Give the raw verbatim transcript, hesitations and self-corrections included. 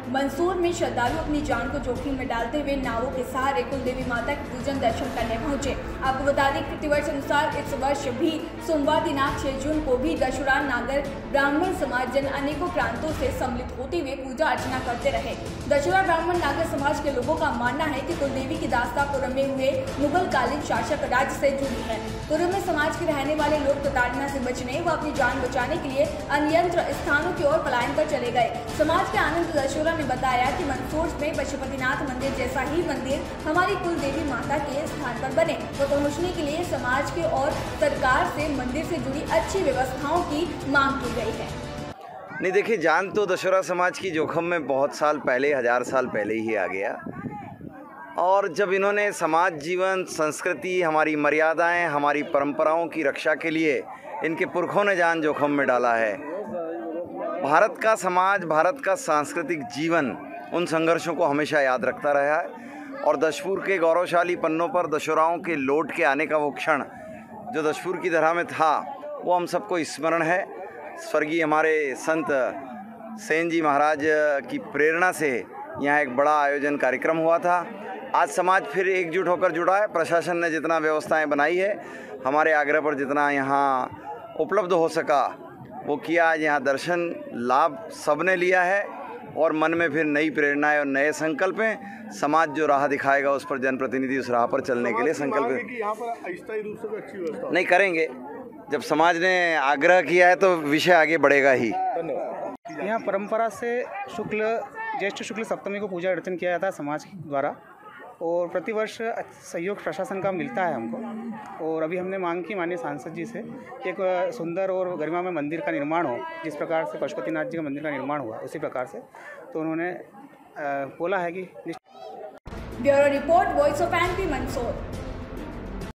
मंदसौर में श्रद्धालु अपनी जान को जोखिम में डालते हुए नावों के सहारे कुल देवी माता के पूजन दर्शन करने पहुंचे। आपको बता दें प्रतिवर्ष अनुसार इस वर्ष भी सोमवार दिनांक छह जून को भी दशहरा नागर ब्राह्मण समाज जन अनेकों प्रांतों से सम्मिलित होते हुए पूजा अर्चना करते रहे। दशहरा ब्राह्मण नागर समाज के लोगों का मानना है कि कुल देवी की दास्ता पूर्व में हुए मुगल कालीन शासक राज्य से जुड़ी है। पूर्व में समाज के रहने वाले लोग प्रताड़ना से बचने व अपनी जान बचाने के लिए अन्यंत्र स्थानों की ओर पलायन कर चले गए। समाज के आनंद दशहरा ने बताया कि मंदसौर में पशुपतिनाथ मंदिर जैसा ही मंदिर हमारी कुल देवी माता के स्थान पर बने तो पहुँचने के लिए समाज के और सरकार से मंदिर से जुड़ी अच्छी व्यवस्थाओं की मांग की गई है। नहीं देखिए, जान तो दशहरा समाज की जोखिम में बहुत साल पहले, हजार साल पहले ही आ गया। और जब इन्होंने समाज जीवन, संस्कृति, हमारी मर्यादाएं, हमारी परंपराओं की रक्षा के लिए इनके पुरखों ने जान जोखिम में डाला है। भारत का समाज, भारत का सांस्कृतिक जीवन उन संघर्षों को हमेशा याद रखता रहा है। और दशपुर के गौरवशाली पन्नों पर दशहराओं के लौट के आने का वो क्षण जो दशपुर की धरा में था, वो हम सबको स्मरण है। स्वर्गीय हमारे संत सेन जी महाराज की प्रेरणा से यहाँ एक बड़ा आयोजन कार्यक्रम हुआ था। आज समाज फिर एकजुट होकर जुड़ा है। प्रशासन ने जितना व्यवस्थाएं बनाई है, हमारे आग्रह पर जितना यहाँ उपलब्ध हो सका वो किया। आज यहाँ दर्शन लाभ सबने लिया है और मन में फिर नई प्रेरणाएं और नए संकल्प हैं। समाज जो राह दिखाएगा उस पर जनप्रतिनिधि उस राह पर चलने के लिए संकल्प नहीं करेंगे। जब समाज ने आग्रह किया है तो विषय आगे बढ़ेगा ही। यहाँ परंपरा से शुक्ल ज्येष्ठ शुक्ल सप्तमी को पूजा अर्चन किया जाता है समाज द्वारा और प्रतिवर्ष सहयोग प्रशासन का मिलता है हमको। और अभी हमने मांग की माननीय सांसद जी से एक सुंदर और गरिमा में मंदिर का निर्माण हो, जिस प्रकार से पशुपतिनाथ जी का मंदिर का निर्माण हुआ उसी प्रकार से। तो उन्होंने बोला है कि bureau report, voice of MP Mandsaur.